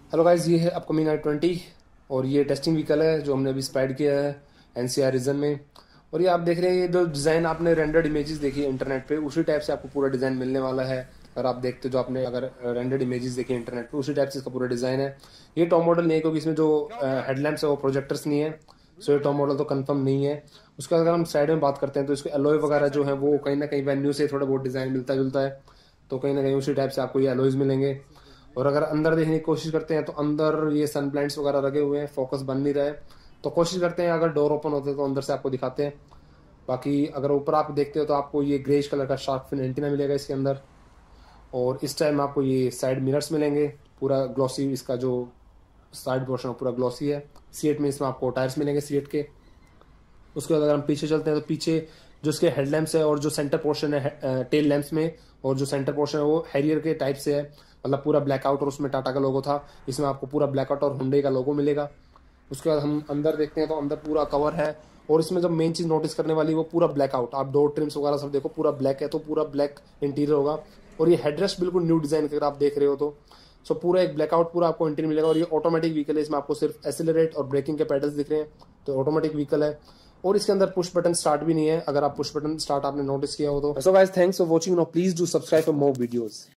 Hello guys, ये है upcoming i20 और ये टेस्टिंग व्हीकल है जो हमने अभी स्पाइड किया है एनसीआर रीजन में। और ये आप देख रहे हैं, ये जो डिज़ाइन आपने रेंडर्ड इमेजेस देखी है इंटरनेट पे, उसी टाइप से आपको पूरा डिज़ाइन मिलने वाला है। अगर आप देखते हो, जो आपने अगर रेंडर्ड इमेजेस देखी इंटरनेट पे, उसी टाइप से इसका पूरा डिज़ाइन है। ये टॉप मॉडल नहीं है क्योंकि इसमें जो हेडलैम्प्स है वो प्रोजेक्टर्स नहीं है, सो ये टॉप मॉडल तो कंफर्म नहीं है। उसके बाद अगर हम साइड में बात करते हैं तो इसके एलॉय वगैरह जो है वो कहीं ना कहीं वेन्यू से थोड़ा बहुत डिज़ाइन मिलता जुलता है, तो कहीं ना कहीं उसी टाइप से आपको ये एलॉयज मिलेंगे। और अगर अंदर देखने की कोशिश करते हैं तो अंदर ये सन प्लांट्स वगैरह लगे हुए हैं, फोकस बन नहीं रहा है, तो कोशिश करते हैं अगर डोर ओपन होते तो अंदर से आपको दिखाते हैं। बाकी अगर ऊपर आप देखते हो तो आपको ये ग्रेज कलर का शार्क फिन एंटीना मिलेगा इसके अंदर। और इस टाइम आपको ये साइड मिरर्स मिलेंगे, पूरा ग्लॉसी, इसका जो साइड पोर्शन पूरा ग्लॉसी है। सीएट में इसमें आपको टायर्स मिलेंगे सीएट के। उसके बाद अगर हम पीछे चलते हैं तो पीछे जो इसके हेडलैम्प्स है और जो सेंटर पोर्शन है टेल लैंप्स में, और जो सेंटर पोर्शन है वो हैरियर के टाइप से है, मतलब पूरा ब्लैकआउट, और उसमें टाटा का लोगो था, इसमें आपको पूरा ब्लैकआउट और हुंडई का लोगो मिलेगा। उसके बाद हम अंदर देखते हैं तो अंदर पूरा कवर है, और इसमें जब मेन चीज नोटिस करने वाली वो पूरा ब्लैकआउट, आप डोर ट्रिम्स वगैरह सब देखो पूरा ब्लैक है, तो पूरा ब्लैक इंटीरियर होगा। और ये हेडरेस्ट बिल्कुल न्यू डिजाइन अगर आप देख रहे हो तो सो पूरा एक ब्लैकआउट पूरा आपको इंटीरियर मिलेगा। और ये ऑटोमेटिक व्हीकल है, इसमें आपको सिर्फ एक्सीलरेट और ब्रेकिंग के पेडल्स दिख रहे हैं, तो ऑटोमेटिक व्हीकल है। और इसके अंदर पुश बटन स्टार्ट भी नहीं है, अगर आप पुश बटन स्टार्ट आपने नोटिस किया हो तो। So guys, thanks for watching, now please do subscribe for more videos.